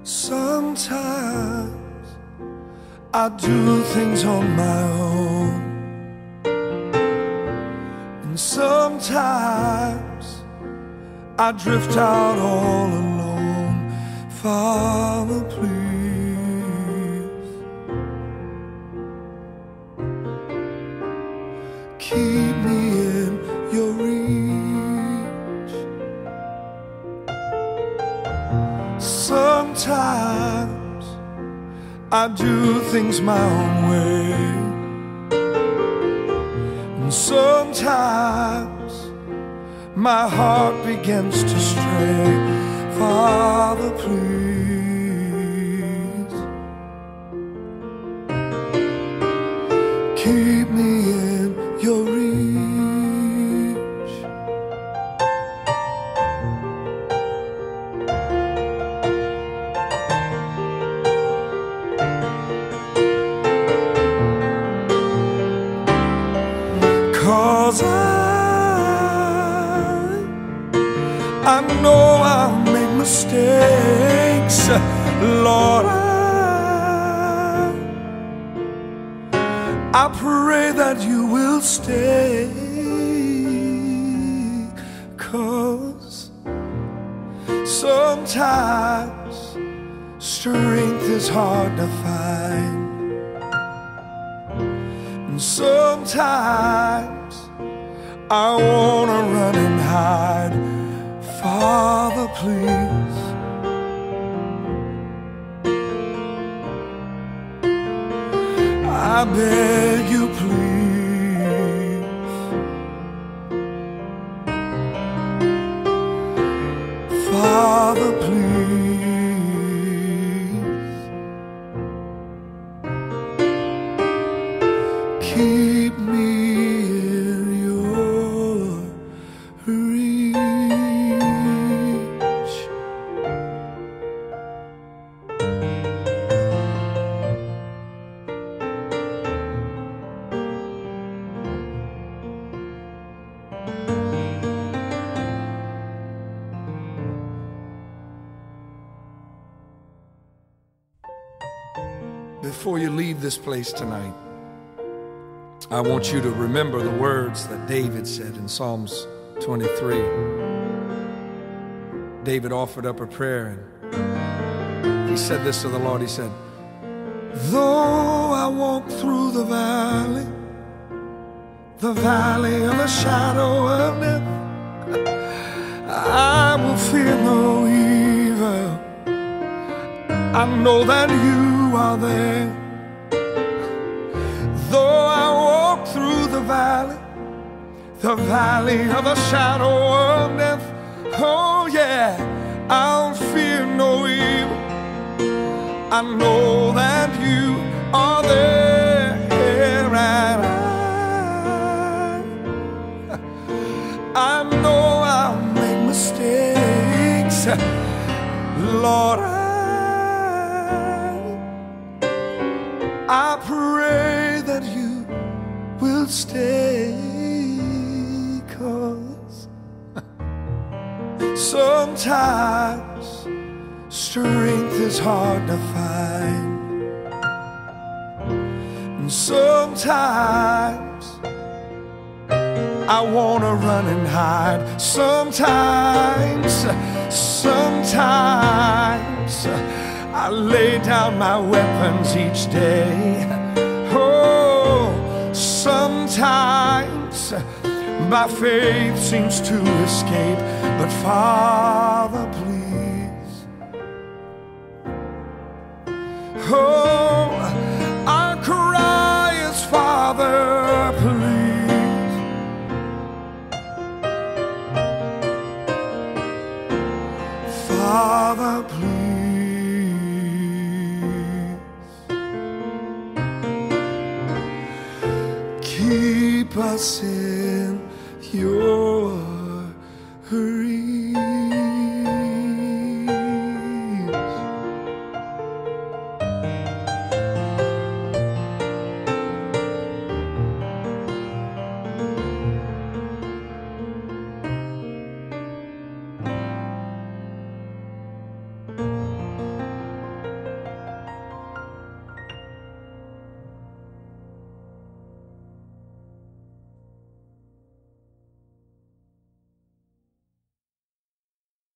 Sometimes I do things on my own, and sometimes I drift out all alone. Father, please keep me in your reach. Sometimes I do things my own way, and sometimes my heart begins to stray. Father, please keep me in your reach. 'Cause I know I'll make mistakes, Lord. I pray that you will stay, 'cause sometimes strength is hard to find, and sometimes I wanna run and hide. Father, please I beg you, please. Father, please keep me in your reach. Before you leave this place tonight, I want you to remember the words that David said in Psalms 23. David offered up a prayer, and he said this to the Lord. He said, though I walk through the valley of the shadow of death, I will fear no evil. I know that you are there. Though I walk through the valley of the shadow of death, oh yeah, I'll fear no evil. I know that you are there, and I know I'll make mistakes, Lord. I pray that you will stay, 'cause sometimes strength is hard to find, and sometimes I wanna run and hide. Sometimes I lay down my weapons each day. Oh, sometimes my faith seems to escape. But Father, please, oh, our cry is, Father, please, Father, please. Keep us in